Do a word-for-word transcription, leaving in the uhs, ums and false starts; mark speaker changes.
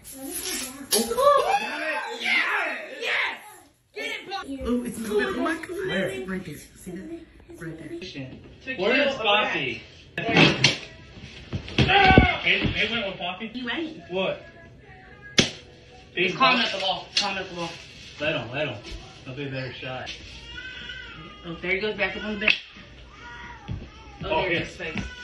Speaker 1: Oh, got it! Yes! Yes! Get it, Poppy! Oh, it's moving. Oh my God. Where? Right there. See that? Right there.
Speaker 2: Where is Poppy?
Speaker 3: It, it went with Poppy?
Speaker 1: He went.
Speaker 2: What?
Speaker 1: He's climbing up the wall. Climbing up the wall.
Speaker 2: Let him, let him. That'll be a better shot.
Speaker 1: Oh, there he goes back up on the bed. Oh,
Speaker 3: Oh,
Speaker 1: there's
Speaker 3: yeah.
Speaker 1: his face.